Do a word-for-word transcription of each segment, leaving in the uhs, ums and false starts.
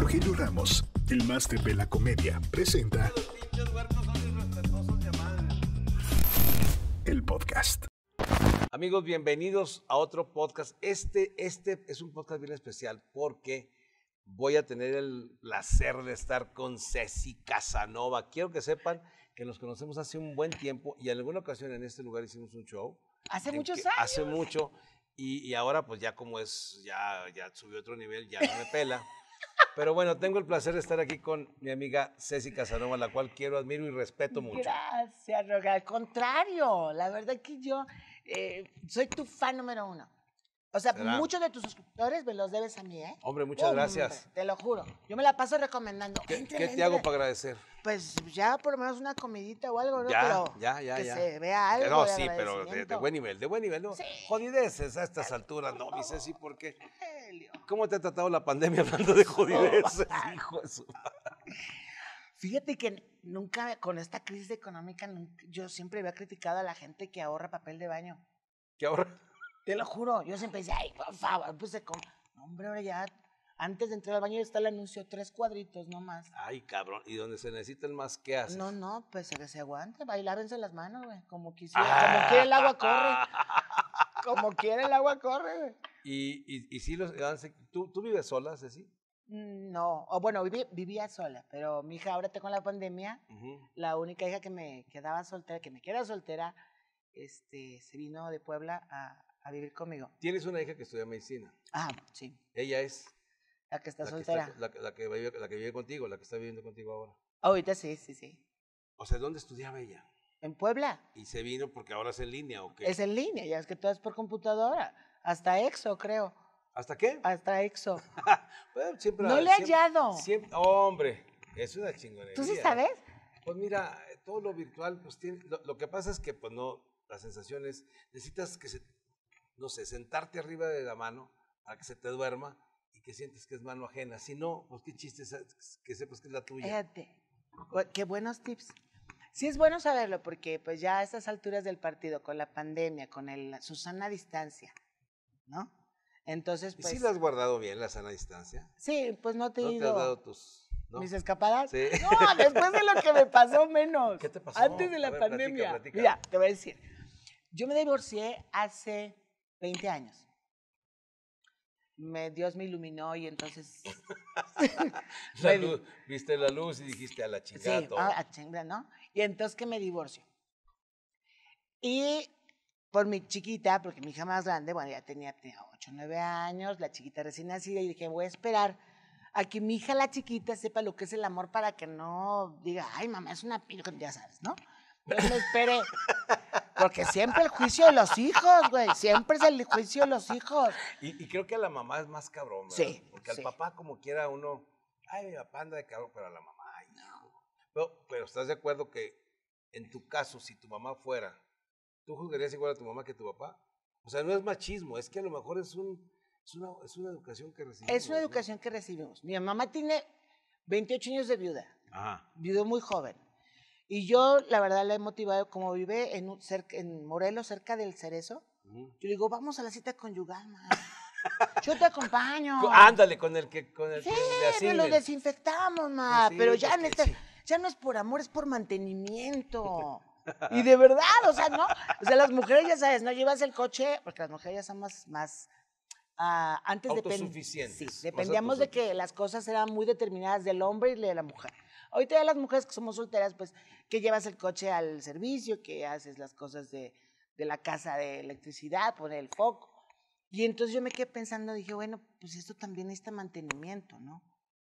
Rogelio Ramos, el máster de la comedia, presenta el podcast. Amigos, bienvenidos a otro podcast. Este, este es un podcast bien especial porque voy a tener el placer de estar con Ceci Casanova. Quiero que sepan que nos conocemos hace un buen tiempo y en alguna ocasión en este lugar hicimos un show. Hace muchos que, años. Hace mucho y, y ahora pues ya como es, ya, ya subió otro nivel, ya no me pela. Pero bueno, tengo el placer de estar aquí con mi amiga Ceci Casanova, la cual quiero, admiro y respeto mucho. Gracias, Rogelio. Al contrario, la verdad que yo eh, soy tu fan número uno. O sea, ¿Será? Muchos de tus suscriptores me los debes a mí, ¿eh? Hombre, muchas Hombre, gracias. Te lo juro. Yo me la paso recomendando. ¿Qué, Entre, ¿qué te entre. hago para agradecer? Pues ya por lo menos una comidita o algo, ¿no? Ya, pero ya, ya, que ya. se vea algo. No, de sí, pero de, de agradecimiento. buen nivel, de buen nivel, ¿no? Sí. Jodideces a estas alturas, no, mi Ceci, ¿por qué? Rogelio. ¿Cómo te ha tratado la pandemia hablando de jodideces, hijo de su... Fíjate que nunca, con esta crisis económica, nunca- yo siempre había criticado a la gente que ahorra papel de baño. ¿Qué ahora? Te lo juro, yo siempre decía, ay, por favor, pues se com- no, hombre, ahora ya, antes de entrar al baño está el anuncio, tres cuadritos nomás. Ay, cabrón, y donde se necesitan más, ¿qué haces? No, no, pues que se aguante, va y lávense las manos, güey, como quisiera, como quiera el agua corre, como quiera el agua corre, güey. Y, y, y sí, los, ¿tú, ¿tú vives sola, Ceci? Mm, No, o bueno, viví- vivía sola, pero mi hija ahora con la pandemia, Uh-huh. la única hija que me quedaba soltera, que me queda soltera, este, se vino de Puebla a, a vivir conmigo. Tienes una hija que estudia medicina. Ah, sí, Ella es la que está la que, soltera. está, la, la que vive, la que vive contigo, la que está viviendo contigo ahora. Ahorita sí, sí, sí. O sea, ¿dónde estudiaba ella? En Puebla. ¿Y se vino porque ahora es en línea o qué? Es en línea, ya es que todo es por computadora. Hasta Exo, creo. ¿Hasta qué? Hasta Exo. Bueno, siempre, No le he siempre- hallado. Siempre, hombre, es una chingonería. ¿Tú sí sabes? Pues mira, todo lo virtual, pues tiene, lo, lo que pasa es que, pues no, la sensación es, necesitas que se, no sé, sentarte arriba de la mano para que se te duerma y que sientes que es mano ajena. Si no, pues qué chiste es que sepas que es la tuya. Fíjate. Bu- Qué buenos tips. Sí es bueno saberlo porque pues ya a estas alturas del partido, con la pandemia, con el, su sana distancia, ¿no? Entonces, ¿Y pues... si la has guardado bien, la sana distancia? Sí, pues no te he ¿No te has ido... dado tus...? ¿no? ¿Mis escapadas? Sí. No, después de lo que me pasó menos. ¿Qué te pasó? Antes de A la ver, pandemia. platica, platica. Mira, te voy a decir. Yo me divorcié hace veinte años. Me, Dios me iluminó y entonces... La me- luz, viste la luz y dijiste a la chingada Sí, todo. ah, a chinga, ¿no? Y entonces que me divorcio. Y por mi chiquita, porque mi hija más grande, bueno, ya tenía, tenía ocho, nueve años, la chiquita recién nacida, y dije, voy a esperar a que mi hija, la chiquita, sepa lo que es el amor para que no diga, ay, mamá, es una pija, ya sabes, ¿no? Entonces me esperé. Porque siempre el juicio de los hijos, güey, siempre es el juicio de los hijos. Y, y creo que a la mamá es más cabrón, ¿verdad? Sí, Porque sí. al papá como quiera uno, ay, mi papá anda de cabrón, pero a la mamá, ay, hijo. Pero, pero ¿estás de acuerdo que en tu caso, si tu mamá fuera, tú juzgarías igual a tu mamá que a tu papá? O sea, no es machismo, es que a lo mejor es, un, es, una, es una educación que recibimos. Es una educación que recibimos. Mi mamá tiene veintiocho años de viuda, ¿no? Ajá. viudo muy joven. Y yo, la verdad, la he motivado, como vive en, un- cerca, en Morelos, cerca del Cerezo. Ujú. Yo le digo, vamos a la cita conyugal, ma. Yo te acompaño. Co- Ándale, con el que, con el Sí, que le me lo asignen. desinfectamos, ma. Sí, Pero pues ya, que neta, sí. ya no es por amor, es por mantenimiento. Y de verdad, o sea, ¿no? O sea, las mujeres, ya sabes, no llevas el coche, porque las mujeres ya son más, más ah, antes depen- Autosuficientes, Sí, más dependíamos de que las cosas eran muy determinadas del hombre y de la mujer. Ahorita ya las mujeres que somos solteras, pues, que llevas el coche al servicio, que haces las cosas de, de la casa de electricidad, poner el foco. Y entonces yo me quedé pensando, dije, bueno, pues esto también necesita mantenimiento, ¿no?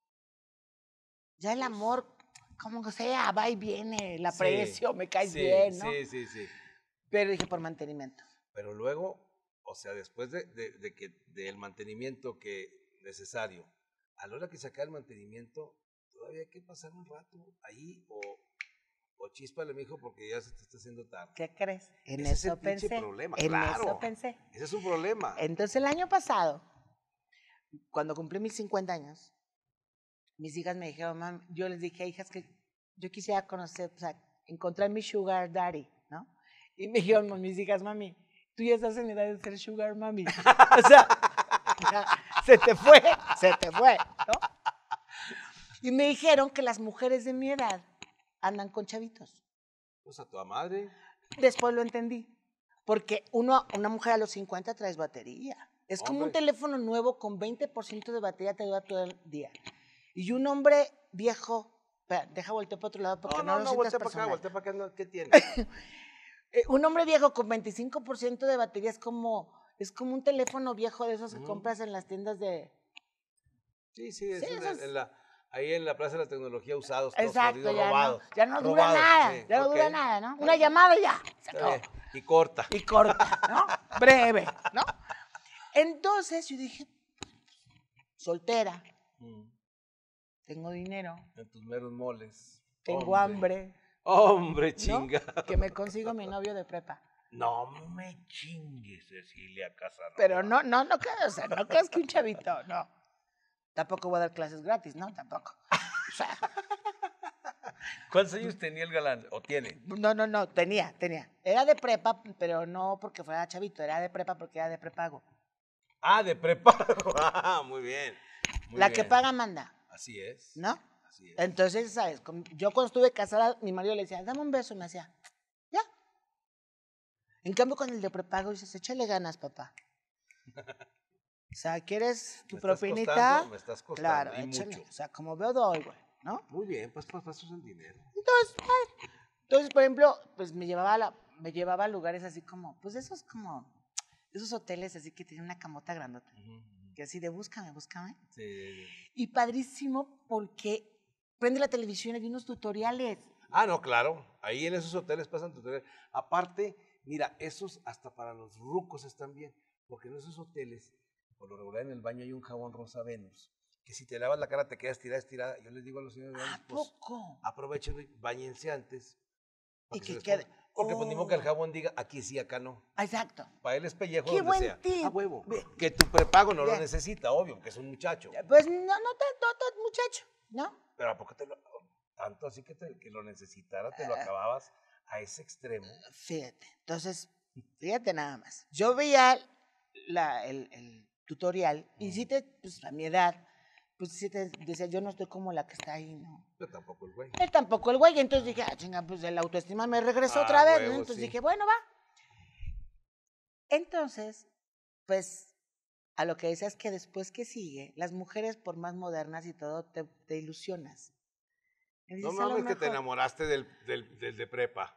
Ya el amor, como sea, va y viene, el aprecio, me caes sí, bien, ¿no? Sí, sí, sí. Pero dije, por mantenimiento. Pero luego, o sea, después de, de, de que del mantenimiento que necesario, a la hora que se acaba el mantenimiento, todavía hay que pasar un rato ahí o, o chíspale, mijo, porque ya se te está haciendo tarde. ¿Qué crees? En Ese es el eso pinche pensé. problema, En claro. eso pensé. Ese es un problema. Entonces, el año pasado, cuando cumplí mis cincuenta años, mis hijas me dijeron, mam, yo les dije, hijas, que yo quisiera conocer, o sea, encontrar mi sugar daddy, ¿no? Y me dijeron mis hijas, mami, tú ya estás en edad de ser sugar mami. O sea, ya, se te fue, se te fue, ¿no? me dijeron que las mujeres de mi edad andan con chavitos. Pues a toda madre. Después lo entendí. Porque uno, una mujer a los cincuenta traes batería. Es como Hombre. un teléfono nuevo con veinte por ciento de batería te dura todo el día. Y un hombre viejo, espera, deja voltear para otro lado porque No, no, no, lo no, sientas voltea para acá, personal. voltea para acá, no, ¿qué tiene? Eh, un hombre viejo con veinticinco por ciento de batería es como, es como un teléfono viejo de esos que Mm. compras en las tiendas de... Sí, sí, eso Sí, es esos- en la, ahí en la Plaza de la Tecnología usados, todos Exacto, jodidos, ya no, robados. ya no dura robados, nada, sí, ya no ok. dura nada, ¿no? Una llamada y ya, se Está acabó. bien. Y corta. Y corta, ¿no? Breve, ¿no? Entonces yo dije, soltera, Mm, tengo dinero, En tus meros moles. tengo Hombre. hambre, Hombre, ¿no? chinga. Que me consigo mi novio de prepa. No me chingues, Cecilia Casanova. Pero no, no, no creas, o sea, no creas que un chavito, no. Tampoco voy a dar clases gratis, ¿no? Tampoco. O sea, ¿Cuántos años tenía el galán? ¿O tiene? no, no, no, tenía, tenía. Era de prepa, pero no porque fuera chavito, era de prepa porque era de prepago. Ah, de prepago. Ah, muy bien. muy La que bien. paga manda, Así es. ¿no? Así es. Entonces, ¿sabes? Con- Yo cuando estuve casada, mi marido le decía, dame un beso, y me decía, ya. En cambio, con el de prepago dices, échale ganas, papá. O sea, ¿quieres tu Me estás propinita? costando, me estás costando, Claro, y échale. mucho. O sea, como veo, doy, güey, ¿no? Muy bien, pues pues pasas el dinero. Entonces, ay, entonces, por ejemplo, pues me llevaba a, la, me llevaba a lugares así como, pues esos como, esos hoteles así que tienen una camota grandota. Que así de búscame, búscame. Sí, sí, sí. Y padrísimo porque prende la televisión y hay unos tutoriales. Ah, no, claro. Ahí en esos hoteles pasan tutoriales. Aparte, mira, esos hasta para los rucos están bien. Porque en esos hoteles, por lo regular en el baño hay un jabón rosa Venus. Que si te lavas la cara te quedas estirada, estirada. Yo les digo a los señores, ¿A pues poco? aprovechen y bañense antes. para Y se que les quede- ponga. Porque pues ni modo que el Oh. jabón diga, aquí sí, acá no. Exacto. Para él es pellejo ¡Qué donde buen sea. tip! A huevo. Ve. Que tu prepago no lo Bien. necesita, obvio, que es un muchacho. Pues no, no tanto, tanto, muchacho, ¿no? Pero ¿a poco te lo, tanto así que, te, que lo necesitara, te lo Ah. acababas a ese extremo? Fíjate, entonces, fíjate nada más. Yo veía la, el, el tutorial y sí te, pues a mi edad, pues sí te decía, yo no estoy como la que está ahí, ¿no? Pero tampoco el güey. Él tampoco el güey, entonces dije, ah, chinga, pues la autoestima me regresó Ah, otra vez, huevo, ¿no? Entonces sí. dije, bueno, va. Entonces, pues, a lo que decías que después que sigue, las mujeres, por más modernas y todo, te, te ilusionas. Y No dices, a lo mames que te mejor- enamoraste del, del, del de prepa.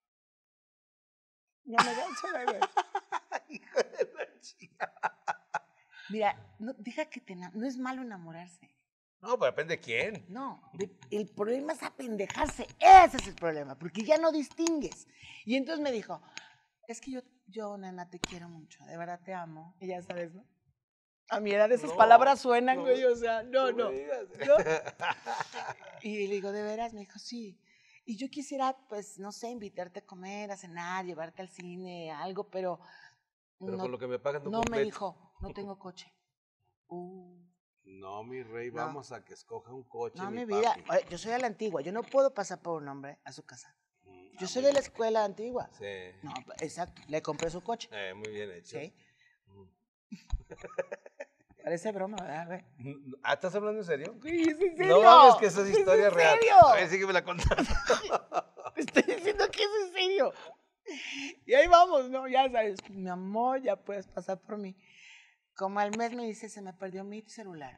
No me da chela, güey. Hijo de la chica. Mira, no, deja que te ena- no es malo enamorarse. No, pues depende de quién. No, de- el problema es apendejarse. Ese es el problema, porque ya no distingues. Y entonces me dijo, es que yo, yo, nena, te quiero mucho, de verdad te amo. Y ya sabes, ¿no? A mi edad esas No, palabras suenan, no, güey, o sea, no, no no. me digas. ¿no? Y le digo, ¿de veras? Me dijo, sí. Y yo quisiera, pues, no sé, invitarte a comer, a cenar, llevarte al cine, algo, pero... Pero no, con lo que me pagan no no me completo. dijo, no tengo coche. Uh, No, mi rey, No. vamos a que escoja un coche, no, mi, mi vida. papi. Oye, yo soy a la antigua, yo no puedo pasar por un hombre a su casa. Mm, Yo ah, soy muy de la bien. escuela antigua. Sí. No, exacto, le compré su coche. Eh, muy bien hecho. Sí. Mm. Parece broma, ¿verdad, güey? Mm, ¿Ah, estás hablando en serio? Güey, ¿es en No serio? mames, que esa es ¿Es historia en real. serio? A ver, sígueme la contando. Te estoy diciendo que es en serio. Y ahí vamos, ¿no? Ya sabes, mi amor, ya puedes pasar por mí. Como al mes me dice, se me perdió mi celular.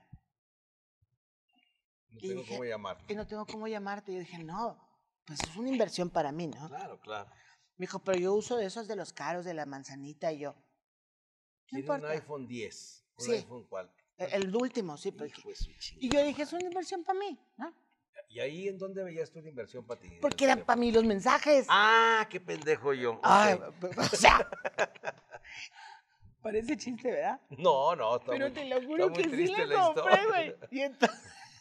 No Y tengo dije- cómo llamar. Y no tengo cómo llamarte. Y yo dije, no, pues es una inversión para mí, ¿no? Claro, claro. Me dijo, pero yo uso de esos de los caros, de la manzanita. Y yo, no Tiene importa. un iPhone diez. ¿Un Sí. iPhone cuál? El, el último, sí. Porque... Hijo de su chingada Y yo dije, es madre. una inversión para mí, ¿no? ¿Y ahí en dónde veías tú la inversión para ti? Porque eran para mí los mensajes. Ah, qué pendejo yo. Ok. Ay, o sea, parece chiste, ¿verdad? No, no, está Pero muy, te lo juro está muy que sí triste le la compré, historia. güey. Y entonces,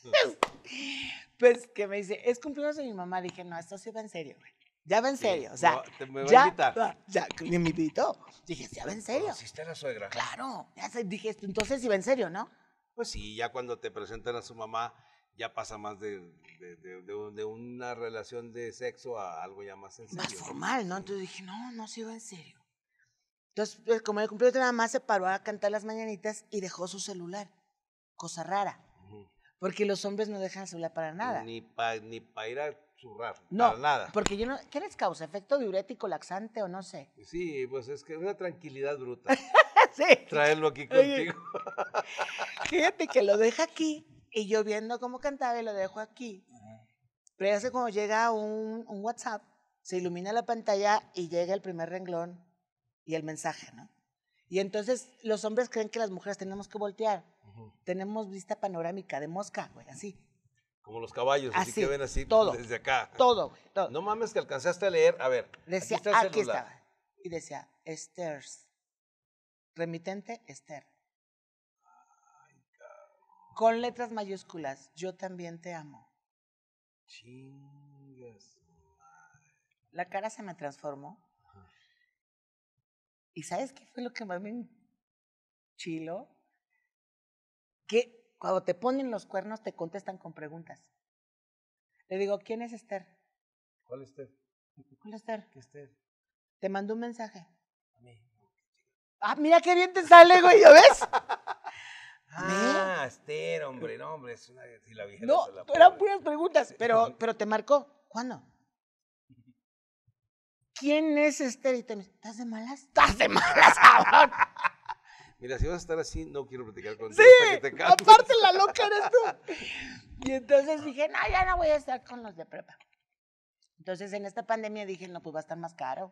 pues que me dice, es cumpleaños de mi mamá. Dije, no, esto sí va en serio, güey. Ya va en Sí, serio. O me sea, va- te- me va a ya, invitar. va, ya, que me invitó. Dije, ¿ya va en serio? ¿Conociste a la suegra? Claro. Ya sé, dije, esto, entonces sí va en serio, ¿no? Pues sí, ya cuando te presentan a su mamá, ya pasa más de, de, de- de un- de una relación de sexo a algo ya más en serio. Más ¿no? formal, ¿no? Sí. Entonces dije, no, no, sí va en serio. Entonces, pues, como el cumpleaños de mi mamá, se paró a cantar las mañanitas y dejó su celular. Cosa rara. Ujú. Porque los hombres no dejan el celular para nada. Ni para ni pa ir a zurrar, No, para nada. porque yo no, ¿qué les causa? ¿Efecto diurético, laxante o no sé? Sí, pues es que una tranquilidad bruta. Sí. Traerlo aquí Oye. contigo. Fíjate que lo deja aquí y yo viendo cómo cantaba y lo dejo aquí. Pero ya sé cuando llega un, un WhatsApp, se ilumina la pantalla y llega el primer renglón y el mensaje, ¿no? Y entonces los hombres creen que las mujeres tenemos que voltear. Ujú. Tenemos vista panorámica de mosca, güey, así. Como los caballos, así, Así, que ven así todo. desde acá. Todo, güey, todo. No mames que alcanzaste a leer. A ver, Decía, aquí está el aquí celular. estaba. Y decía, Esther's. Remitente, Esther. Con letras mayúsculas, yo también te amo. Chingas. La cara se me transformó. ¿Y sabes qué fue lo que más me enchiló? Que cuando te ponen los cuernos te contestan con preguntas. Le digo, ¿quién es Esther? ¿Cuál es Esther? ¿Cuál es Esther? ¿Qué Esther? Te mandó un mensaje. A mí. Ah, mira qué bien te sale, güey, ¿ya ves? Ah, Esther, hombre, no, hombre, es una sí, la vieja. No, esa, la eran pobre. puras preguntas, pero, pero te marcó. ¿Cuándo? ¿Quién es Esther? Y te dice, ¿estás de malas? ¿Estás de malas, cabrón? Mira, si vas a estar así, no quiero platicar contigo Sí, hasta que te canses. aparte la loca eres tú. Y entonces dije, no, ya no voy a estar con los de prepa. Entonces en esta pandemia dije, no, pues va a estar más caro.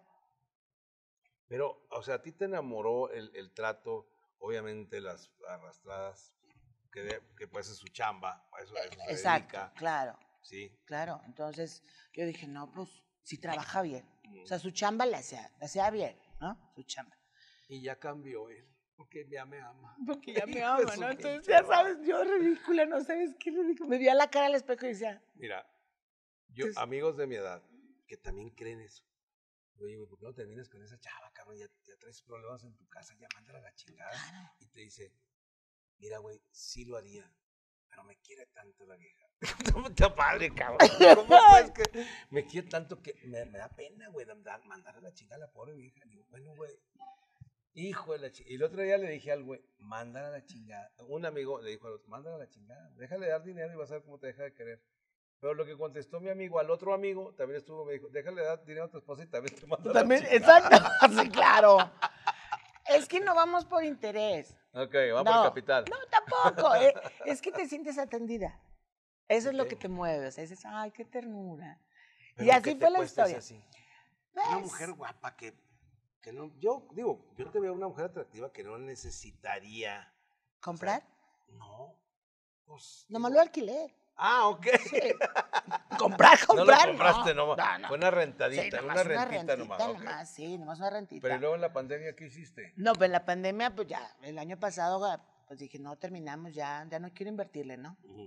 Pero, o sea, a ti te enamoró el, el trato, obviamente las arrastradas, que, de, que puede ser su chamba, a eso, a eso se Exacto, dedica. claro, Sí. claro. Entonces yo dije, no, pues sí trabaja bien. O sea, su chamba la hacía, la hacía bien, ¿no? Su chamba. Y ya cambió él, porque ya me ama. Porque ya me Hijo de ama, su ¿no? Entonces, pinche ya madre. sabes, yo ridícula, no sabes qué ridícula. Me veía la cara al espejo y decía, Mira, yo, Entonces- amigos de mi edad, que también creen eso. Oye, güey, ¿por qué no terminas con esa chava, cabrón? Ya, ya traes problemas en tu casa, ya mándala a la chingada. Claro. Y te dice, mira, güey, sí lo haría, pero me quiere tanto la vieja. ¿Cómo está padre, cabrón? ¿Cómo pues que me quiere tanto que me, me da pena, güey, mandar a la chingada a la pobre vieja? Digo, bueno, güey, hijo de la chingada. Y el otro día le dije al güey, mándala a la chingada. Un amigo le dijo al otro, mándala a la chingada, déjale dar dinero y vas a ver cómo te deja de querer. Pero lo que contestó mi amigo al otro amigo, también estuvo, me dijo, déjale dar dinero a tu esposa y también te manda también, la chingada. exacto, sí, claro. Es que no vamos por interés. Ok, vamos no, por capital. No, tampoco. eh, es que te sientes atendida. Eso es lo Ok. que te mueve. O sea, dices, ay, qué ternura. Pero Y ¿qué así te fue la cuesta historia. ese así? Una Pues, mujer guapa que, que no, yo digo, yo te veo una mujer atractiva que no necesitaría. ¿comprar? O sea, no. Pues, Nomás digo, lo alquilé. ah, ok. Comprar, No lo comprar. compraste nomás. no, no. Fue una Sí, rentadita, nomás una rentita, nomás. ok. nomás, sí, nomás una rentita. Pero ¿y luego en la pandemia qué hiciste? No, pues en la pandemia, pues ya, el año pasado, ah, pues dije, no, terminamos, ya, ya no quiero invertirle, ¿no? Ujú.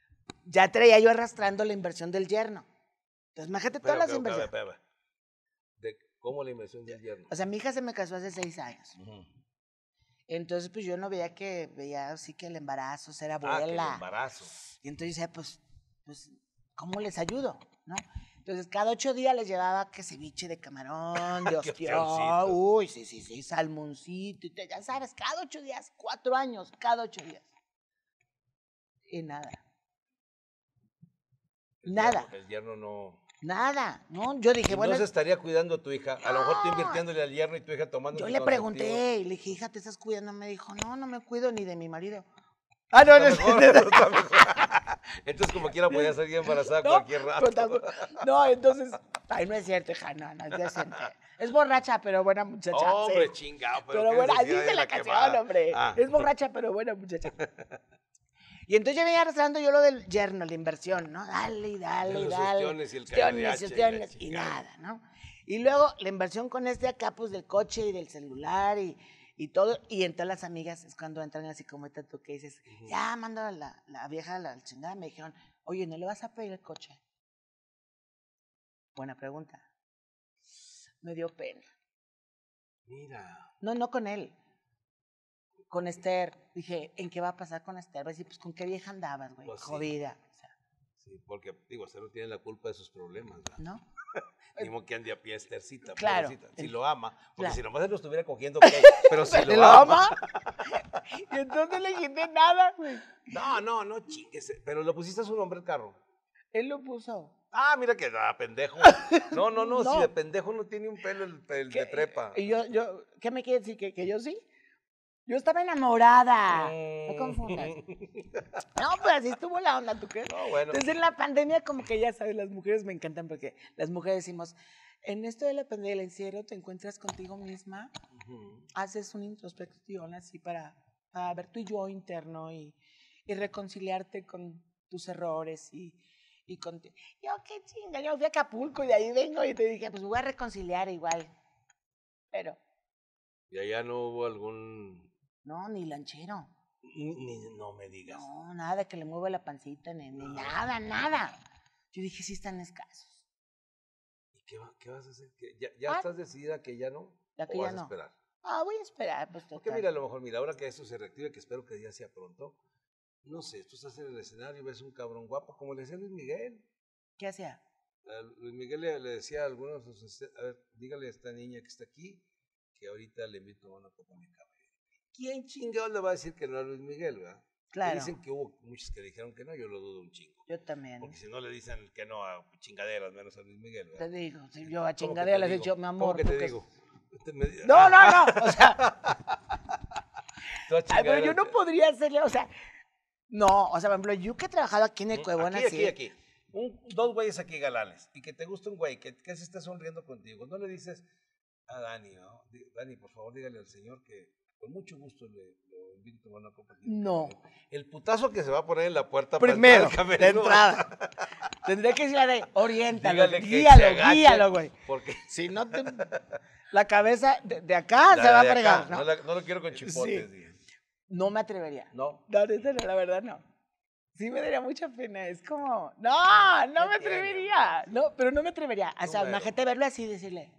Ya traía yo arrastrando la inversión del yerno. Entonces, imagínate todas Pero, las pero, pero, inversiones. pero, pero, de cómo la inversión del yerno. O sea, mi hija se me casó hace seis años. Ujú. Entonces, pues yo no veía que, veía así que el embarazo, ser Ah, que abuela. el embarazo. Y entonces decía, pues, pues, ¿cómo les ayudo? ¿No? Entonces, cada ocho días les llevaba que ceviche de camarón, de Qué ostión, opcioncito. uy, sí, sí, sí, salmoncito, y te- ya sabes, cada ocho días, cuatro años, cada ocho días. Y nada, El Nada. yerno- el yerno no. nada, ¿no? Yo dije, Y bueno, no se estaría cuidando a tu hija. A lo mejor tú No. invirtiéndole al yerno y tu hija tomando yo le anticonceptivo. pregunté y le dije, hija, ¿te estás cuidando? Me dijo, no, no me cuido ni de mi marido. Ah, no, no, Está mejor, está mejor. Entonces, como quiera, podía salir embarazada No, cualquier pero rato. tampoco- no, entonces, ay, no es cierto, hija, no, no es decente. Es borracha, pero buena muchacha. Hombre, sí. chingado. Pero, Pero qué bueno, así necesidad dice de la canción, quemada. hombre. Ah. Es borracha, pero buena muchacha. Y entonces yo venía arrastrando yo lo del yerno, la inversión, ¿no? Dale, y dale, De y los dale. ostiones y el Ostiones, K D H y la ostiones, y chingada. nada, ¿no? Y luego la inversión con este acá, pues del coche y del celular y, y todo. Y entonces las amigas es cuando entran así como esta tú que dices, Ujú. ya mando a la, la vieja a la chingada. Me dijeron, oye, ¿no le vas a pedir el coche? Buena pregunta. Me dio pena. Mira. No, no con él. Con Esther. Dije, ¿en qué va a pasar con Esther? Va a decir, pues, ¿con qué vieja andabas, güey? Pues sí. Jodida. O sea, Sí. Sí, porque, digo, usted no tiene la culpa de sus problemas, ¿verdad? ¿No? Ni modo que ande a pie Esthercita, Claro. pobrecita. Si lo ama, porque Claro. si nomás él lo estuviera cogiendo, ok, pero si ¿Te lo lo ama. ama? Y entonces le quité nada, güey. No, no, no chingues. Pero le pusiste a su nombre el carro. Él lo puso. Ah, mira que da, pendejo. No, no, no, No. si de pendejo no tiene un pelo el, el de ¿Qué- prepa. Y yo, yo, ¿qué me quiere decir? ¿Que, que yo sí? Yo estaba enamorada. No Mm. confundas. No, pues así estuvo la onda, ¿tú crees? No, bueno. Entonces en la pandemia, como que ya sabes, las mujeres me encantan porque las mujeres decimos, en esto de la pandemia del encierro te encuentras contigo misma, Ujú. haces una introspección así para, para ver tu yo interno y, y reconciliarte con tus errores y, y con... Yo, qué chinga, yo fui a Acapulco y de ahí vengo y te dije, pues me voy a reconciliar igual. Pero, Y allá no hubo algún. no, ni lanchero. Ni, ni- no me digas. No, nada que le mueva la pancita, ni, ni nada, nada. Yo dije, sí están escasos. ¿Y qué, va- qué vas a hacer? ¿Que ¿Ya, ya Ah. estás decidida que ya no? Ya que ¿O ya vas a no. esperar? Ah, voy a esperar, pues Porque total. mira, a lo mejor, mira, ahora que esto se reactive, que espero que ya sea pronto, no sé, tú estás en el escenario y ves un cabrón guapo, como le decía Luis Miguel. ¿Qué hacía? A Luis Miguel le, le decía a algunos, de sus escen- a ver, dígale a esta niña que está aquí, que ahorita le invito a una copa de café. ¿Quién chingados le va a decir que no a Luis Miguel, verdad? Claro. Le dicen que hubo muchos que le dijeron que no, yo lo dudo un chingo. Yo también. Porque si no le dicen que no a chingaderas, menos a Luis Miguel, Te ¿verdad? digo, si yo a ¿Cómo que chingadera te les he digo? dicho, mi amor. ¿Cómo que te porque- digo? Usted me- No, no, no. O sea, Tú a ay, pero yo chingaderas no te- podría hacerle, o sea, no, o sea, por ejemplo, yo que he trabajado aquí en el Mm, Cuevón Aquí, así. aquí, aquí. Un- dos güeyes aquí galanes. Y que te gusta un güey que, que se está sonriendo contigo. No le dices a Dani, ¿no? Di- Dani, por favor, dígale al señor que con mucho gusto le, lo invito a tomar una copa. aquí en el No. camerino. El putazo que se va a poner en la puerta para Primero, entrar al de camerino. entrada. Tendría que decirle de, oriéntalo, Dígale que se guíalo, agache, guíalo, güey. Porque Si no te... La cabeza de, de acá la se va a de acá, fregar, no, ¿no? la- no lo quiero con chipotes. Sí. dije. No me atrevería. No. No, neta, no, la verdad no. Sí me daría mucha pena, es como, no, no ¿Qué me tiene, atrevería. No, pero no me atrevería. O sea, Número. imagínate verlo así y decirle,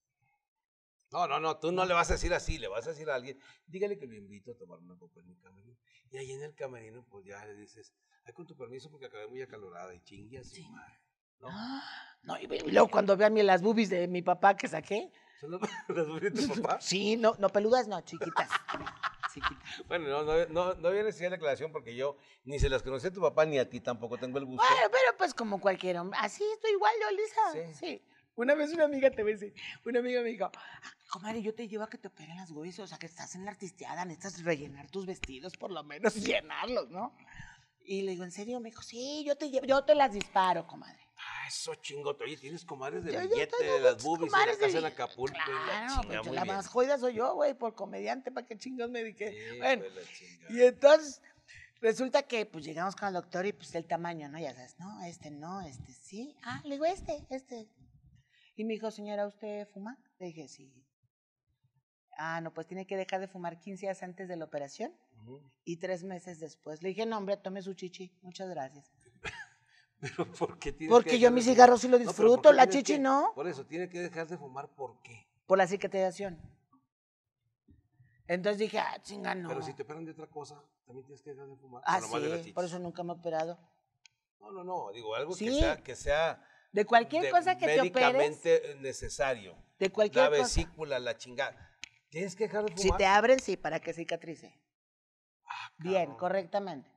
No, no, no, tú no le vas a decir así, le vas a decir a alguien, dígale que lo invito a tomar una copa en mi camerino. Y ahí en el camerino, pues ya le dices, ay, con tu permiso porque acabé muy acalorada y chingue a su madre. ¿No? no, y y luego cuando vea mi- las boobies de mi papá que saqué, ¿Son las, las boobies de tu papá? sí, no, no peludas, no, chiquitas. Chiquitas. Bueno, no, no, no, no había necesidad de aclaración porque yo ni se las conocí a tu papá ni a ti tampoco tengo el gusto. Bueno, pero pues como cualquier hombre, así estoy igual yo, Lisa. Sí. Sí. Una vez una amiga, te voy a decir, una amiga me dijo, "Ah, comadre, yo te llevo a que te operen las boobies, o sea, que estás en la artisteada, necesitas rellenar tus vestidos, por lo menos llenarlos, ¿no? Y le digo, ¿en serio? Me dijo, sí, yo te llevo, yo te las disparo, comadre. Ah, eso chingoto. Oye, tienes comadres de Yo- yo billete tengo de las muchas boobies y la comadres de casa en bill- Acapulco. y la Claro, chinga, pues muy la bien. más jodida soy yo, güey, por comediante, ¿para qué chingados me dediqué? Sí, Bueno, pues, la chingada. y entonces resulta que pues llegamos con el doctor y pues el tamaño, ¿no? Ya sabes, no, este no, este sí. Ah, le digo, este, este. Y me dijo, señora, ¿usted fuma? Le dije, sí. Ah, no, pues tiene que dejar de fumar quince días antes de la operación Ujú. y tres meses después. Le dije, no, hombre, tome su chichi, muchas gracias. Pero ¿por qué tienes Porque que yo dejar mi de fumar? cigarro sí lo No, pero ¿por disfruto, qué la tienes chichi que- no. Por eso, tiene que dejar de fumar, ¿por qué? Por la cicatrización. Entonces dije, ah, chinga, no. Pero si te operan de otra cosa, también tienes que dejar de fumar. Ah, o nomás de las sí, por chichis. eso nunca me he operado. No, no, no, digo, algo que Sí. sea, que sea De cualquier de- cosa que te operes, médicamente necesario. de cualquier La cosa. vesícula, la chingada. Tienes que dejar de Si fumar. te abren, sí, para que cicatrice. Ah, Bien, cabrón. correctamente.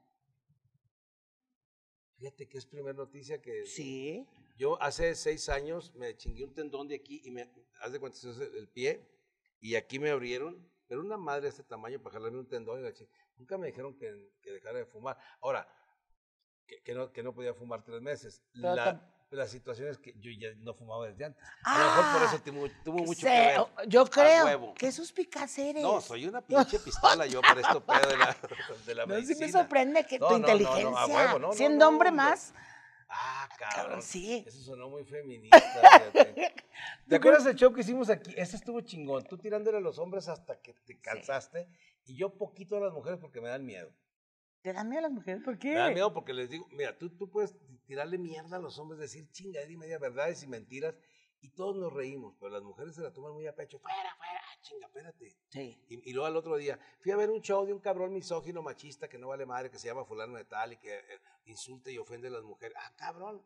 Fíjate que es primera noticia que Sí. yo hace seis años me chingué un tendón de aquí y me, haz de cuenta, se hace el pie y aquí me abrieron, pero una madre de este tamaño para jalarme un tendón y la ching- nunca me dijeron que, que dejara de fumar. Ahora, que, que no, que no podía fumar tres meses. Pero La, tam- la situación es que yo ya no fumaba desde antes. A lo mejor por Ah, eso tuvo, tuvo mucho Se- que ver. yo A creo huevo. que suspicaz eres. No, soy una pinche pistola yo para esto pedo de la, de la No, sí medicina. me sorprende que No, tu no, no, no, a inteligencia, huevo, no, no, siendo no, hombre hombre. más, Ah, cabrón. cabrón, sí. Eso sonó muy feminista. fíjate. ¿Te acuerdas del show que hicimos aquí? Ese estuvo chingón. Tú tirándole a los hombres hasta que te cansaste y yo poquito a las mujeres porque me dan miedo. ¿Te dan miedo a las mujeres? ¿Por qué? Me dan miedo porque les digo, mira, tú, tú puedes tirarle mierda a los hombres, decir chingadera y media verdades y mentiras y todos nos reímos, pero las mujeres se la toman muy a pecho. Fuera, fuera, chinga, espérate. Sí. Y, y luego al otro día, fui a ver un show de un cabrón misógino, machista, que no vale madre, que se llama fulano de tal y que eh, insulta y ofende a las mujeres. Ah, cabrón.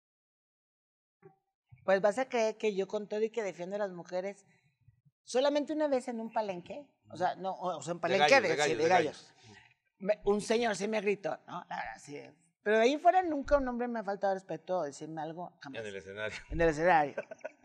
Pues vas a creer que yo con todo y que defiendo a las mujeres, solamente una vez en un palenque, o sea, no, o sea, en palenque de, de gallos, sí, de de gallos. gallos. Me- un señor sí me gritó, ¿no? La verdad, sí. Pero de ahí fuera nunca un hombre me ha faltado respeto o decirme algo, jamás. En el escenario. En el escenario.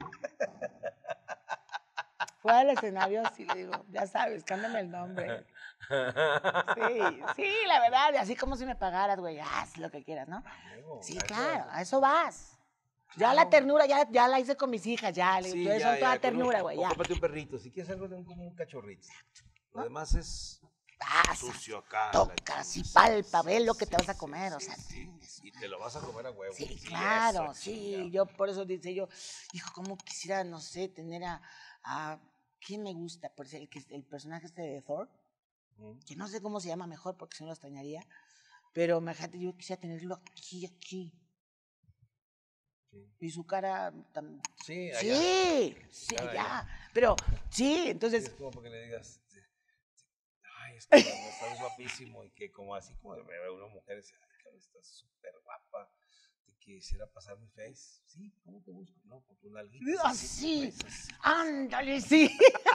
Fuera del escenario, sí le digo, ya sabes, cámbiame el nombre. Sí, sí, la verdad, así como si me pagaras, güey, haz lo que quieras, ¿no? Huevo, Sí, a eso- claro, a eso vas. Ya Claro. la ternura, ya, ya la hice con mis hijas, ya, le Sí, digo, tú ya, son toda ya, con un- ternura, güey, o ya. cómprate un perrito, si quieres algo de un, como un cachorrito. Lo ¿No? demás es Vas, sucio acá. la tocas y chingada. palpa, Sí, ve lo que sí, te vas a sí, comer, o sí, sea, sí. chingues. Y te lo vas a comer a huevo. Sí, eso, claro, chingado. sí, yo por eso dice yo, hijo, cómo quisiera, no sé, tener a, a ¿quién me gusta? Por el, que- el personaje este de Thor, Mm. que no sé cómo se llama mejor porque si no lo extrañaría, pero imagínate, yo quisiera tenerlo aquí, aquí, Sí. y su cara tam- Sí, allá. sí, sí, Cara allá, allá. pero sí, Sí, entonces, es como porque le digas, sí, sí, ay, es que cabrón, estás guapísimo y que como así como ve a una mujer y dice, ay, cabrón, estás súper guapa, te quisiera pasar mi face. Sí, ¿cómo te busco? No, por tu nalguita. así, pues, así. ándale, sí.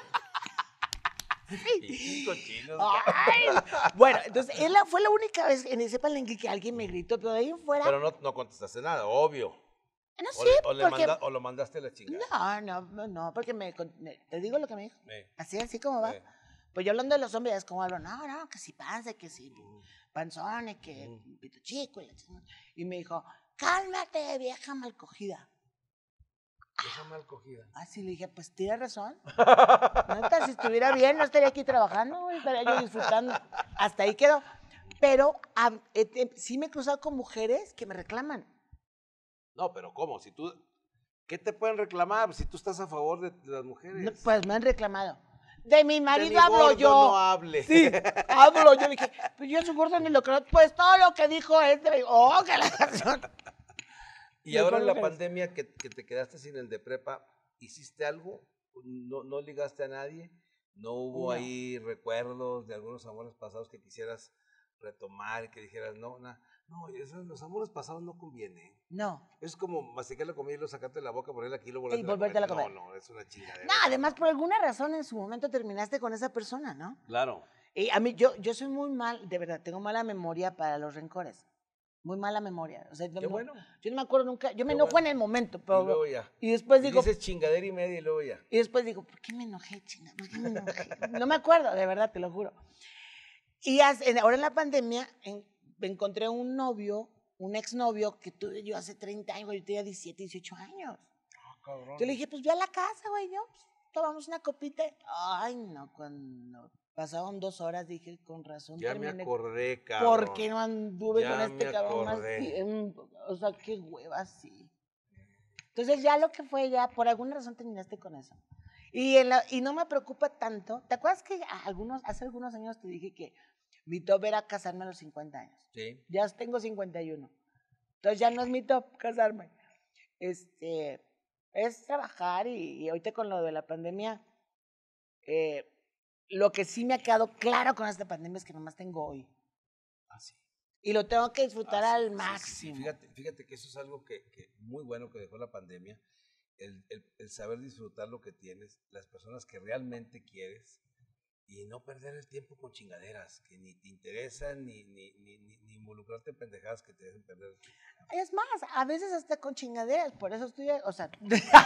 Y cochinos. Ay, bueno, entonces, él fue la única vez en ese palenque que alguien me gritó, pero de ahí en fuera, Pero no, no contestaste nada, obvio. no O sé, le, o le porque, manda- o lo mandaste a la chingada. no, no, no, no, porque me, con- me- te digo lo que me dijo, Eh, así, así como va, eh. pues yo hablando de los hombres, es como hablo, no, no, que si panza, que si Ujú. panzones, que Ujú. pito chico, y, la chingada. Y me dijo, cálmate, vieja mal cogida. Esa mal cogida. Así le dije, pues tienes razón. Neta, si estuviera bien, no estaría aquí trabajando, güey, estaría yo disfrutando. Hasta ahí quedó. Pero ah, eh, eh, sí me he cruzado con mujeres que me reclaman. No, pero ¿cómo? Si tú, ¿qué te pueden reclamar si tú estás a favor de, de las mujeres? No, pues me han reclamado. De mi De marido mi hablo gordo yo. no hable. Sí, hablo yo. Le dije, pues yo su gordo ni lo creo. Pues todo lo que dijo este, me dijo, oh, que la canción. Y ahora en la Mejor pandemia que, que te quedaste sin el de prepa, ¿hiciste algo? ¿No, no ligaste a nadie? ¿No hubo No. ahí recuerdos de algunos amores pasados que quisieras retomar y que dijeras, no, na, no, esos, los amores pasados no conviene? No. Es como masticar la comida y lo sacarte de la boca, ponerla aquí y luego Y volvértela a comer. No, no, es una chingadera. No, además, por alguna razón en su momento terminaste con esa persona, ¿no? Claro. Y a mí, yo, yo soy muy mal, de verdad, tengo mala memoria para los rencores. Muy mala memoria. O sea, no- Qué no- bueno. yo no me acuerdo nunca. Yo me Qué enojo bueno. en el momento, Y pero. luego ya. Y después Y digo. dices chingadera y media y luego ya. Y después digo, ¿por qué me enojé, chinga? ¿Por qué me enojé? No me acuerdo, de verdad, te lo juro. Y hace- en- ahora en la pandemia en- me encontré un novio, un exnovio que tuve yo hace treinta años, yo tenía diecisiete, dieciocho años. Ah, cabrón. Yo le dije, pues ve a la casa, güey, yo, pues, tomamos una copita. Ay, no, cuando pasaban dos horas dije, con razón Ya me terminé. acordé, cabrón. ¿Por qué no anduve Ya con este me cabrón más acordé. tiempo? O sea, qué hueva, sí. Entonces ya lo que fue, ya por alguna razón terminaste con eso. Y, en la- y no me preocupa tanto. ¿Te acuerdas que a algunos, hace algunos años te dije que mi top era casarme a los cincuenta años? Sí. Ya tengo cincuenta y uno. Entonces ya no es mi top casarme. Este, es trabajar y, y ahorita con lo de la pandemia, eh, lo que sí me ha quedado claro con esta pandemia es que nomás tengo hoy. Así. Y lo tengo que disfrutar Ah, sí, al sí, sí, sí. máximo. Fíjate, fíjate que eso es algo que, que muy bueno que dejó la pandemia, el, el- el saber disfrutar lo que tienes, las personas que realmente quieres y no perder el tiempo con chingaderas que ni te interesan ni, ni, ni, ni, ni involucrarte en pendejadas que te dejen perder el tiempo. Es más, a veces hasta con chingaderas, por eso estoy, o sea,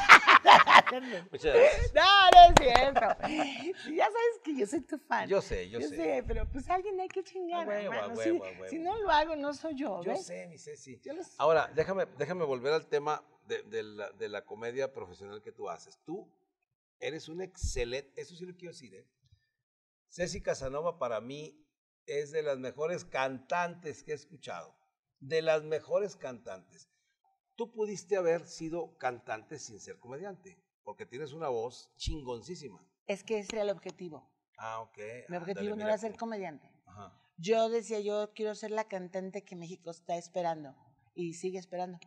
Muchas gracias. no, no es cierto. Sí, ya sabes que yo soy tu fan. Yo sé, yo, Yo sé. sé, pero pues alguien hay que chingar, A huevo, a hermano. huevo, Si- a huevo. Si no lo hago, no soy yo, Yo ¿ves? sé, mi Ceci. Yo lo sé. Ahora, déjame, déjame volver al tema de, de la, de la comedia profesional que tú haces. Tú eres un excelente, eso sí lo quiero decir, ¿eh? Ceci Casanova para mí es de las mejores cantantes que he escuchado. De las mejores cantantes. Tú pudiste haber sido cantante sin ser comediante, porque tienes una voz chingoncísima. Es que ese era el objetivo. Ah, ok. Mi Ándale, objetivo no mira era ser tú. comediante. Ajá. Yo decía, yo quiero ser la cantante que México está esperando. Y sigue esperando.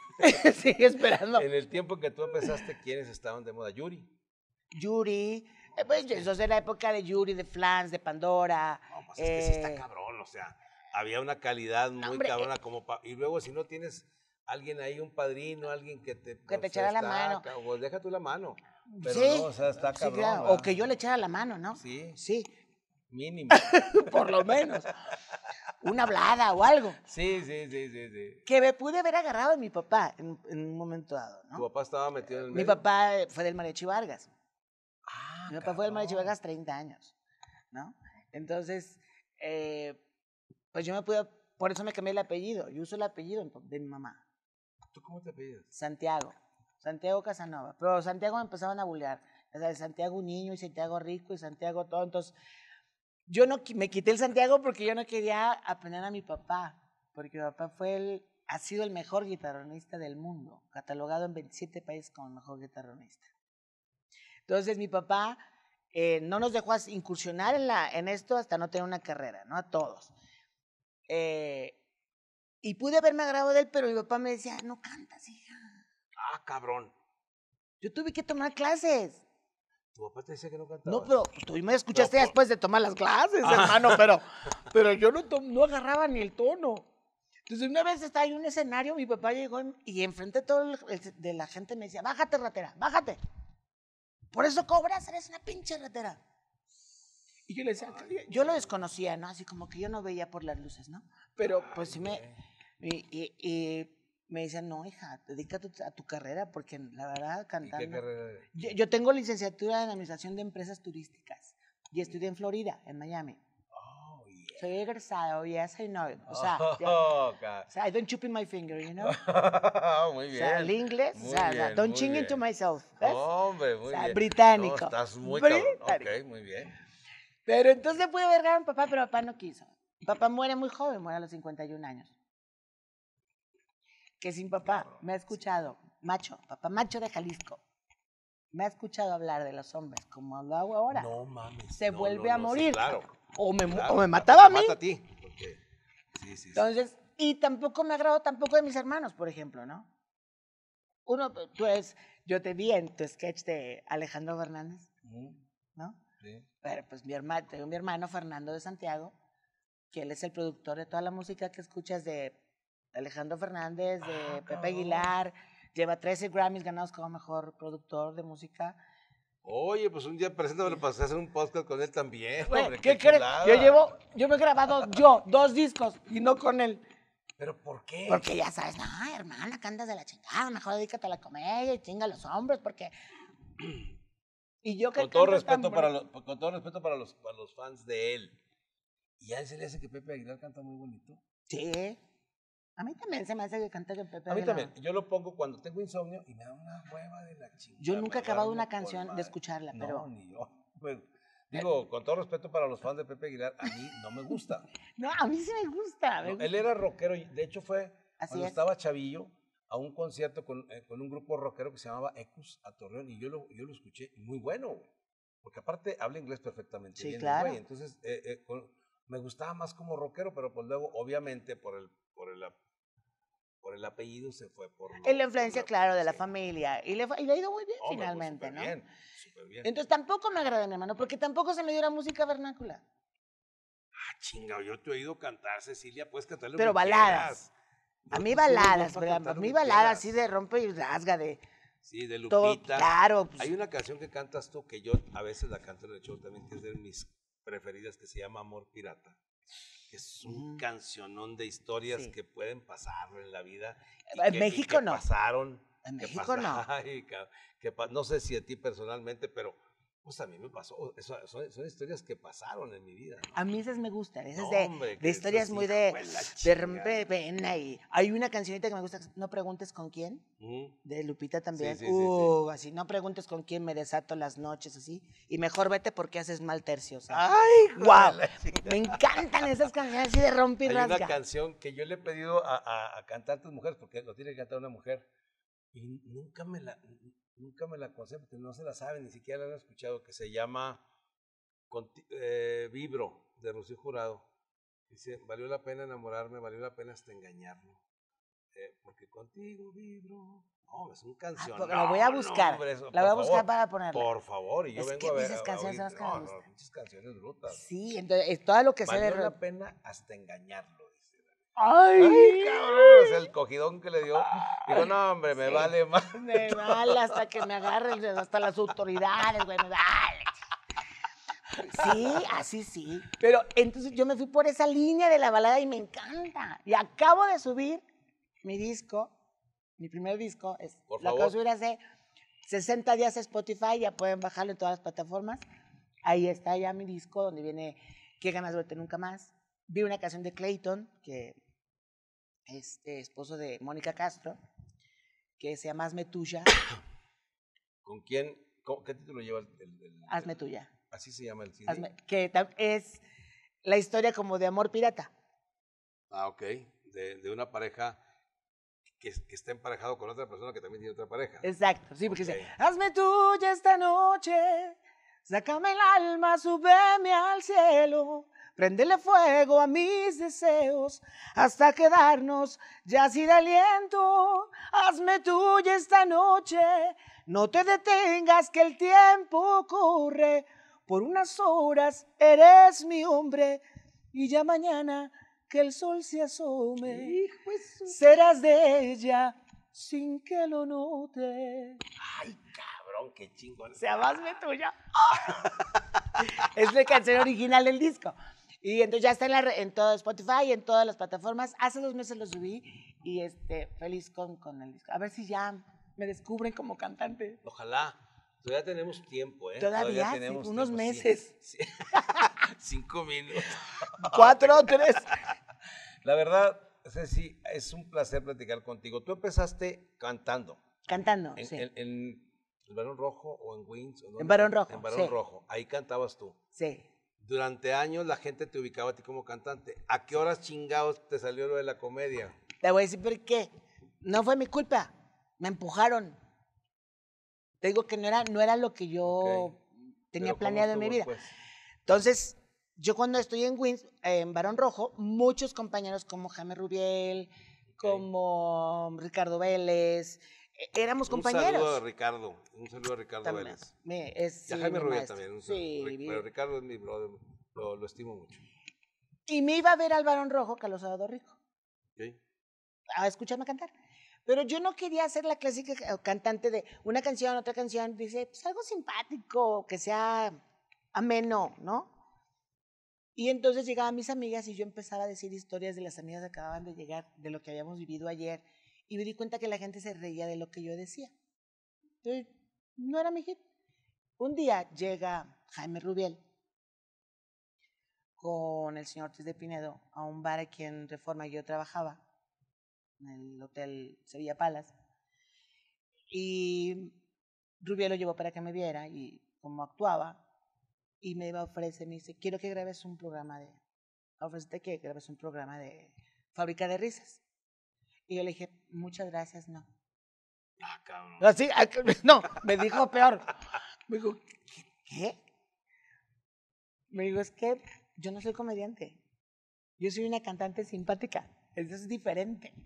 sigue esperando. En el tiempo que tú empezaste, ¿quiénes estaban de moda? Yuri. Yuri, Eh, pues, eso es de la época de Yuri, de Flans, de Pandora. No, pues es que sí eh, está cabrón, o sea, había una calidad muy hombre, cabrona como pa- y luego si no tienes alguien ahí, un padrino, alguien que te, Que o te sea, echara la está mano. ca- o deja tú la mano, pero sí, no, o sea, está sí, cabrón, claro, o ¿verdad? que yo le echara la mano, ¿no? Sí. Sí, Mínimo. por lo menos. Una hablada o algo. Sí, sí, sí, sí, sí. Que me pude haber agarrado de mi papá en, en un momento dado, ¿Tu ¿no? papá estaba metido en el Mi medio? papá eh, fue del Mariachi Vargas. Ah, Mi papá fue del Mariachi cabrón. Vargas treinta años, ¿no? Entonces, eh, pues yo me pude, por eso me cambié el apellido. Yo uso el apellido de mi mamá, ¿Tú cómo te apellidas? Santiago. Santiago Casanova. Pero Santiago me empezaban a bullear. O sea, Santiago niño y Santiago rico y Santiago todo. Entonces, yo no qui- me quité el Santiago porque yo no quería apenar a mi papá. Porque mi papá fue el, ha sido el mejor guitarronista del mundo, catalogado en veintisiete países como el mejor guitarronista. Entonces, mi papá eh, no nos dejó as- incursionar en, la, en esto hasta no tener una carrera, ¿no? A todos. Eh, y pude haberme agarrado de él, pero mi papá me decía, no cantas, hija. Ah, cabrón. Yo tuve que tomar clases. ¿Tu papá te decía que no cantabas? No, pero tú me escuchaste No, por- después de tomar las clases, hermano, pero, pero yo no, to- no agarraba ni el tono. Entonces, una vez estaba en un escenario, mi papá llegó y, y enfrente de todo el, el- de la gente me decía, bájate, ratera, bájate. Por eso cobras, eres una pinche ratera. Y yo le decía, "Ay", yo lo desconocía, ¿no? Así como que yo no veía por las luces, ¿no? Pero pues sí me... Y, y- y me decían, no, hija, dedícate a tu, a tu carrera, porque la verdad, ¿Y qué cantando... carrera? Yo, yo tengo licenciatura en Administración de Empresas Turísticas y estudié en Florida, en Miami. Oh, yeah. Soy egresado, yes, I know. O sea, ya- Oh, ca- o sea, I don't chup in my finger, you know? muy O bien. sea, el inglés, Muy o sea, bien, don't muy ching bien. into myself, ¿ves? Hombre, muy O sea, bien. británico. No, estás muy cabrón. Británico. Ok, muy bien. Pero entonces pude ver a mi papá, pero papá no quiso. Mi papá muere muy joven, muere a los cincuenta y un años. Que sin papá me ha escuchado, macho, papá macho de Jalisco, me ha escuchado hablar de los hombres como lo hago ahora. No mames. Se no, vuelve no, a no, sí, morir. claro. O me, mu- claro. o me Te mataba a mí. mata a ti. porque- Sí, sí, sí. Entonces, y tampoco me agradó tampoco de mis hermanos, por ejemplo, ¿no? Uno, tú es, yo te vi en tu sketch de Alejandro Fernández, Ujú, ¿no? sí. Pero pues mi hermano, tengo mi hermano Fernando de Santiago, que él es el productor de toda la música que escuchas de Alejandro Fernández, de Ah, Pepe cabrón. Aguilar, lleva trece Grammys ganados como mejor productor de música. Oye, pues un día preséntamelo para hacer un podcast con él también. Güey, hombre, ¿qué qué crees? chulada. Yo llevo, yo me he grabado yo dos discos y no con él. ¿Pero por qué? Porque ya sabes, no, hermana, cantas de la chingada, mejor dedícate a la comedia y chinga a los hombres, porque... Y yo que Con todo canto tan respeto para bonito. los, con todo respeto para los, para los fans de él. Y a él se le hace que Pepe Aguilar canta muy bonito. Sí. A mí también se me hace que canta que Pepe A mí Aguilar. también. Yo lo pongo cuando tengo insomnio y me da una hueva de la chingada. Yo nunca he me acabado duermo una con canción de madre. escucharla, No, pero... ni yo. Pues, digo, con todo respeto para los fans de Pepe Aguilar, a mí no me gusta. No, a mí sí me gusta. me No, gusta. él era rockero. y De hecho, fue Así cuando es. estaba chavillo a un concierto con, eh, con un grupo rockero que se llamaba Ecus a Torreón y yo lo, yo lo escuché y muy bueno, güey. Porque aparte habla inglés perfectamente Sí, bien, el claro. güey. Entonces, eh, eh, con- me gustaba más como rockero, pero pues luego, obviamente, por el, por el, ap- por el apellido se fue por... lo- Es la influencia, por lo- claro, de la sí. familia. Y le, fa- y le ha ido muy bien Hombre, pues, finalmente, ¿no? superbién, superbién. Entonces tampoco me agrada mi hermano, porque tampoco se me dio la música vernácula. Ah, chinga, yo te he oído cantar, Cecilia, puedes cantar lo Pero que baladas. quieras. A Yo mí te tengo voz baladas, para ¿verdad? cantar A lo mí que baladas quieras. así de rompe y rasga, de Sí, de todo, Lupita. claro. pues, Hay una canción que cantas tú que yo a veces la canto en el show también, que es de mis preferidas, que se llama Amor Pirata. Que es un Ujú. cancionón de historias Sí. que pueden pasar en la vida. y En que- y México que no. pasaron. En que México no. pasa- Ay, ca- que pa- no sé si a ti personalmente, pero pues a mí me pasó. Eso- son, son historias que pasaron en mi vida. ¿no? A mí esas me gustan, esas No, de, hombre, de que historias esas muy hijo de, de la de chingada. rompe pena. Y hay una cancionita que me gusta, No preguntes con quién, Ujú. de Lupita también. Sí, sí, sí, uh, así, no preguntes con quién me desato las noches, así. Y mejor vete porque haces mal tercio. O sea, Ay, hijo de wow, la chingada. me encantan esas canciones así de rompe y Hay una rasga. canción que yo le he pedido a, a, a cantantes mujeres, porque lo tiene que cantar una mujer, y nunca me la, nunca me la conceden, porque no se la saben, ni siquiera la han escuchado, que se llama Conti- eh, Vibro, de Rocío Jurado. Dice, valió la pena enamorarme, valió la pena hasta engañarlo. Eh, porque contigo vibro. No, es un canción. Ah, la voy a buscar. No, hombre, eso, la voy a por buscar favor, para ponerla. Por favor, y yo es vengo que a ver. esas a- a canciones oír- son las que no, me no, gustan. muchas canciones brutas. Sí, entonces es todo lo que sé de Valió la rock. pena hasta engañarlo, dice. Ay, Ay, cabrón, o sea, el cogidón que le dio. Dijo, no, hombre, me sí, vale más. Me vale hasta que me agarren, hasta las autoridades, güey, me vale. Sí, así sí. Pero entonces yo me fui por esa línea de la balada y me encanta. Y acabo de subir mi disco, mi primer disco, es, Por lo acabo favor. de subir hace sesenta días a Spotify, ya pueden bajarlo en todas las plataformas. Ahí está ya mi disco donde viene Qué ganas de verte nunca más. Vi una canción de Clayton, que es eh, esposo de Mónica Castro, que se llama Hazme Tuya. ¿Con quién? ¿Cómo- ¿Qué título lleva el, el- el- Hazme el- Tuya. Así se llama el C D. Hazme- que tam- es la historia como de amor pirata. Ah, ok. De, de una pareja que, que está emparejado con otra persona que también tiene otra pareja. Exacto, sí, porque Ok. dice, hazme tuya esta noche, sácame el alma, súbeme al cielo, préndele fuego a mis deseos, hasta quedarnos ya sin aliento. Hazme tuya esta noche, no te detengas que el tiempo corre, por unas horas eres mi hombre, y ya mañana que el sol se asome, Hijo de su- serás de ella sin que lo note. Ay, cabrón, qué chingón. Se llama Hazme Tuya. Es la canción original del disco. Y entonces ya está en, la, re- en todo Spotify, en todas las plataformas. Hace dos meses lo subí y este, feliz con, con el disco. A ver si ya me descubren como cantante. Ojalá. Todavía tenemos tiempo, ¿eh? Todavía, sí, tenemos unos tiempo, sí. meses. Sí. Cinco minutos. Cuatro o tres. La verdad, Ceci, es un placer platicar contigo. Tú empezaste cantando. Cantando, En, sí. en- en el Barón Rojo o en Wings. ¿o dónde? En Barón Rojo, En Barón sí. Rojo. Ahí cantabas tú. Sí. Durante años la gente te ubicaba a ti como cantante. ¿A qué horas chingados te salió lo de la comedia? Te voy a decir por qué. No fue mi culpa. Me empujaron. Te digo que no era, no era lo que yo Ok. tenía Pero ¿cómo planeado en mi estuvo, vida. pues? Entonces, yo cuando estoy en Wins, en Barón Rojo, muchos compañeros como Jaime Rubiel, como Ricardo Vélez, eh, éramos Un compañeros. saludo a Ricardo. Un saludo a Ricardo También. Vélez. Me- es, Y a sí, Jaime mi Rubio maestro. también. Un saludo. Sí, Ric- vi- pero Ricardo es mi brother. Lo, lo estimo mucho. y me iba a ver al Barón Rojo, Carlos Salvador Rico, ¿Ok? a escucharme cantar. Pero yo no quería ser la clásica ca- cantante de una canción, otra canción. Dice, pues algo simpático, que sea ameno, ¿no? Y entonces llegaban mis amigas y yo empezaba a decir historias de las amigas que acababan de llegar, de lo que habíamos vivido ayer. Y me di cuenta que la gente se reía de lo que yo decía. Entonces, no era mi hit. Un día llega Jaime Rubiel con el señor Ortiz de Pinedo a un bar aquí en Reforma que yo trabajaba, en el Hotel Sevilla Palace. Y Rubiel lo llevó para que me viera y cómo actuaba. Y me iba a ofrecer, me dice, quiero que grabes un programa de, ofrecerte que grabes un programa de Fábrica de Risas. Y yo le dije, muchas gracias, no. Ah, cabrón. Así, ah, que- no, me dijo peor. Me dijo, ¿qué? ¿Qué? Me dijo, es que yo no soy comediante. Yo soy una cantante simpática. Eso es diferente.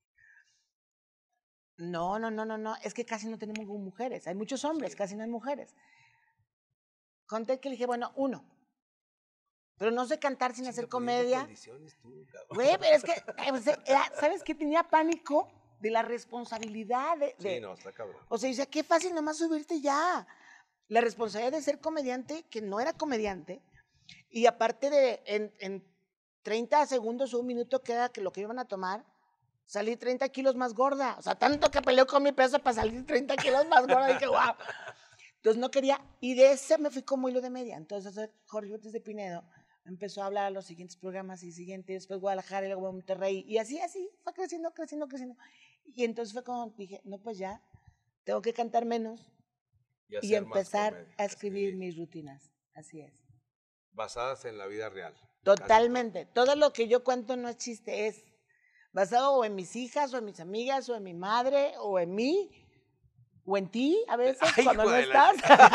No, no, no, no, no. Es que casi no tenemos mujeres. Hay muchos hombres, Sí. casi no hay mujeres. Conté que le dije, bueno, uno. Pero no sé cantar sin Chinga, hacer pidiendo comedia. condiciones tú, cabrón. Güey, pero es que, eh, o sea, era- ¿sabes qué? Tenía pánico de la responsabilidad de... de- Sí, no, está cabrón. O sea, dice, qué fácil nomás subirte ya. La responsabilidad de ser comediante, que no era comediante, y aparte de en, en treinta segundos o un minuto que era que lo que iban a tomar, salí treinta kilos más gorda. O sea, tanto que peleó con mi peso para salir treinta kilos más gorda. Dije, wow. Entonces no quería, y de ese me fui como hilo de media. Entonces Jorge Ortiz de Pinedo empezó a hablar a los siguientes programas y siguientes, después Guadalajara y luego Monterrey, y así, así, fue creciendo, creciendo, creciendo. Y entonces fue cuando dije, no, pues ya, tengo que cantar menos y hacer más empezar comedia, a escribir mis rutinas. Así es. Basadas en la vida real. Totalmente. Todo lo que yo cuento no es chiste, es basado o en mis hijas, o en mis amigas, o en mi madre, o en mí, o en ti, a veces, Ay, cuando hijo no de la- estás.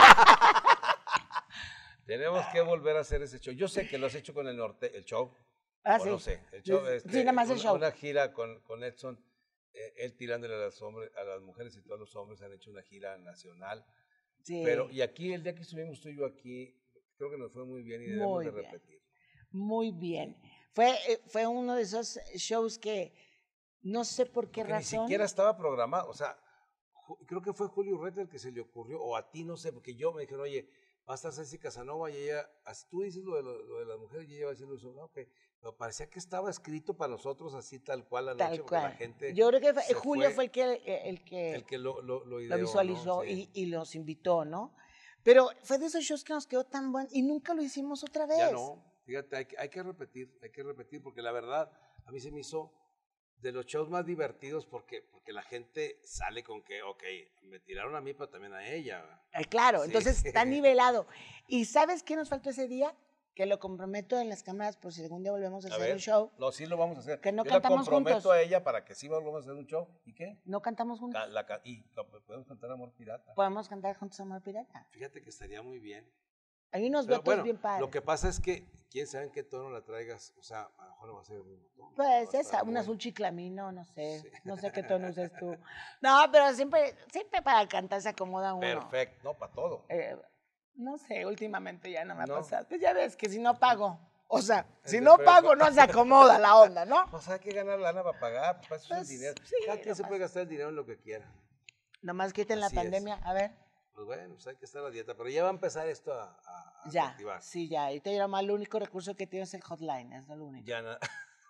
Tenemos que volver a hacer ese show. Yo sé que lo has hecho con el norte, el show. Ah, o sí. no sé, el show. Sí, este, sí, nada más el una, show. una gira con, con Edson. eh, él tirándole a las, hombres, a las mujeres y todos los hombres han hecho una gira nacional. Sí. Pero, y aquí, el día que estuvimos tú y yo aquí, creo que nos fue muy bien y debemos Muy de bien. repetir. Muy bien. Fue, eh, fue uno de esos shows que no sé por qué Porque razón. ni siquiera estaba programado, o sea, ju- creo que fue Julio Urreta el que se le ocurrió, o a ti, no sé, porque yo me dijeron, oye, va a estar Ceci Casanova y ella, así tú dices lo de, lo, lo de las mujeres y ella va a decir lo de eso, no, ok. Pero parecía que estaba escrito para nosotros así tal cual la Tal noche, porque cual. la gente Yo creo que fue- se Julio fue, el que, el que, el que lo, lo, lo, ideó, lo visualizó ¿no? Sí. y, y los invitó, ¿no? Pero fue de esos shows que nos quedó tan bueno y nunca lo hicimos otra vez. Ya no, fíjate, hay, que- hay que repetir, hay que repetir, porque la verdad, a mí se me hizo de los shows más divertidos porque, porque la gente sale con que, ok, me tiraron a mí, pero también a ella. Eh, claro, Sí. entonces está nivelado. ¿Y sabes qué nos faltó ese día? Que lo comprometo en las cámaras por si algún día volvemos a, A hacer ver, un show. no, sí lo vamos a hacer. Que no Yo cantamos la comprometo juntos. a ella para que sí volvamos a hacer un show. ¿Y qué? No cantamos juntos. Ca- la ca- y ca- podemos cantar Amor Pirata. Podemos cantar juntos Amor Pirata. Fíjate que estaría muy bien. Hay unos Pero votos bueno, bien padres. lo que pasa es que, quién sabe en qué tono la traigas. O sea, a lo mejor no va a ser el mismo tono. Va Pues a esa, estar un muy- azul chiclamino, no sé. Sí. No sé qué tono uses tú. No, pero siempre, siempre para cantar se acomoda uno. Perfecto, no, para todo. Eh, no sé, últimamente ya no me ha No. pasado. Pues ya ves que si no pago, o sea, si El no de pago prepa. no se acomoda la onda, ¿no? Pues hay que ganar lana para pagar, pues, para eso es Pues, el dinero. sí, Cada quien se nomás. puede gastar el dinero en lo que quiera. Nomás quiten la Así es. pandemia, a ver. Pues bueno, pues hay que estar a la dieta. Pero ya va a empezar esto a, a, a Ya, reactivar. sí, ya. Ahorita ya más el único recurso que tienes es el hotline, es lo único. Ya na-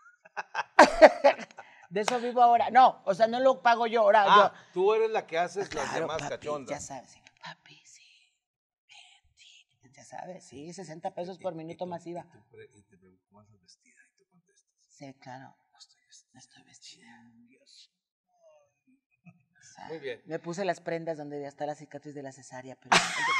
De eso vivo ahora. No, o sea, no lo pago yo ahora. Ah, yo. tú eres la que haces las Claro, demás papi, cachondas. ya sabes, sí. Papi, sí. Ven, sí. Ya sabes, sí, sesenta pesos Y- por y- minuto y tú- masiva. Y, tú pre- y te pregunto, ¿cómo andas vestida? Y tú contestas. Sí, claro. No estoy vestida. No estoy vestida. Dios. O sea, Muy bien. Me puse las prendas donde ya está la cicatriz de la cesárea, pero...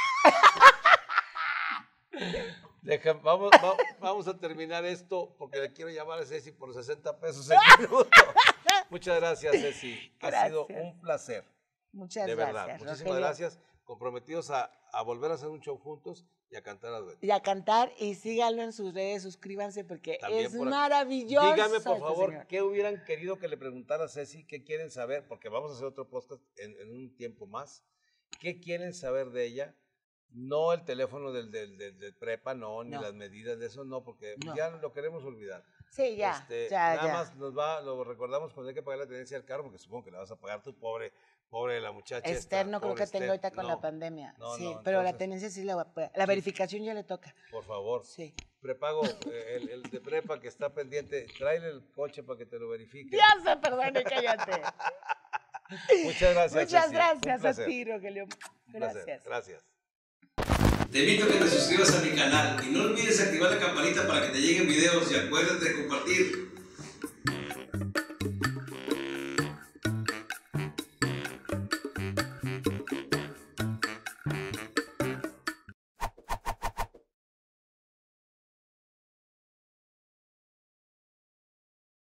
Deja- vamos, va- vamos a terminar esto porque le quiero llamar a Ceci por sesenta pesos el minuto. Muchas gracias, Ceci. Ha sido Gracias. un placer. Muchas De gracias. verdad. Muchísimas Rogelio. gracias. Comprometidos a, a volver a hacer un show juntos y a cantar a dueto. Y a cantar y síganlo en sus redes, suscríbanse porque También es por aquí. maravilloso. Dígame, por este favor, señor. ¿qué hubieran querido que le preguntara a Ceci? ¿Qué quieren saber? Porque vamos a hacer otro podcast en, en un tiempo más. ¿Qué quieren saber de ella? No el teléfono del, del, del, del prepa, no, ni No. las medidas de eso, no, porque No. ya lo queremos olvidar. Sí, ya, Este, ya, nada ya. más nos va, lo recordamos cuando hay que pagar la tenencia del carro, porque supongo que la vas a pagar tú, pobre, pobre la muchacha. esta, Externo creo pobre que tengo Esther. ahorita con No, la pandemia. no, sí, no, pero la entonces- tenencia sí la voy a pagar. La verificación ya le toca. Por favor, Sí. prepago, eh, el, el de prepa que está pendiente, tráele el coche para que te lo verifique. Dios se perdone, cállate. Muchas gracias. Muchas Ceci. Un gracias a placer. ti, Rogelio. Un placer. Gracias. Gracias. Te invito a que te suscribas a mi canal y no olvides activar la campanita para que te lleguen videos y acuérdate de compartir.